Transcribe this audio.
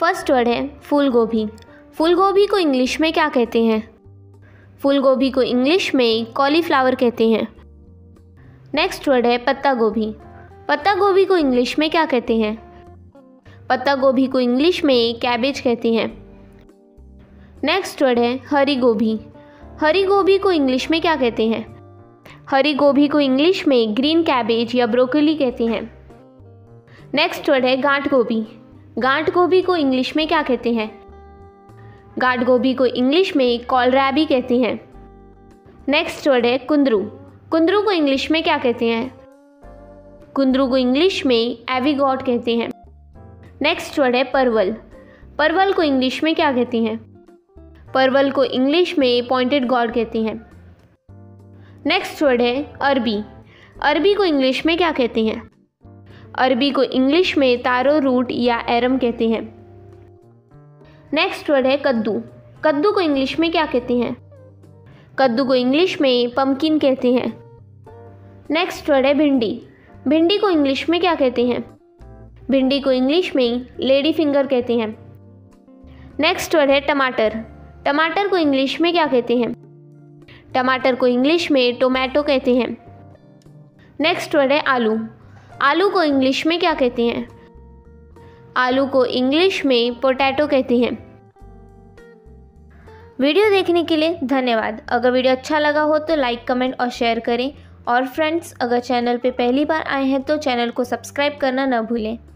First word है फूल गोभी। फूल गोभी को इंग्लिश में क्या कहते हैं? फूल गोभी को इंग्लिश में कॉलीफ्लावर कहते हैं। नेक्स्ट वर्ड है पत्ता गोभी। पत्ता गोभी को इंग्लिश में क्या कहते हैं? पत्ता गोभी को इंग्लिश में कैबेज कहते हैं। नेक्स्ट वर्ड है हरी गोभी। हरी गोभी को इंग्लिश में क्या कहते हैं? हरी गोभी को इंग्लिश में ग्रीन कैबेज या ब्रोकली कहते हैं। नेक्स्ट वर्ड है गांठ गोभी। गांठ गोभी को इंग्लिश में क्या कहते हैं? गांठ गोभी को इंग्लिश में कॉलरैबी कहते हैं। नेक्स्ट वर्ड है कुंदरू। कुंदरू को इंग्लिश में क्या कहते हैं? कुंदरू को इंग्लिश में एविगॉट कहते हैं। नेक्स्ट वर्ड है परवल। परवल को इंग्लिश में क्या कहते हैं? परवल को इंग्लिश में पॉइंटेड गॉड कहते हैं। नेक्स्ट वर्ड है अरबी। अरबी को इंग्लिश में क्या कहते हैं? अरबी को इंग्लिश में तारो रूट या एरम कहते हैं। नेक्स्ट वर्ड है कद्दू। कद्दू को इंग्लिश में क्या कहते हैं? कद्दू को इंग्लिश में पम्पकिन कहते हैं। नेक्स्ट वर्ड है भिंडी। भिंडी को इंग्लिश में क्या कहते हैं? भिंडी को इंग्लिश में लेडी फिंगर कहते हैं। नेक्स्ट वर्ड है टमाटर। टमाटर को इंग्लिश में क्या कहते हैं? टमाटर को इंग्लिश में टोमेटो कहते हैं। नेक्स्ट वर्ड है आलू। आलू को इंग्लिश में क्या कहते हैं? आलू को इंग्लिश में पोटैटो कहते हैं। वीडियो देखने के लिए धन्यवाद। अगर वीडियो अच्छा लगा हो तो लाइक, कमेंट और शेयर करें। और फ्रेंड्स, अगर चैनल पे पहली बार आए हैं तो चैनल को सब्सक्राइब करना न भूलें।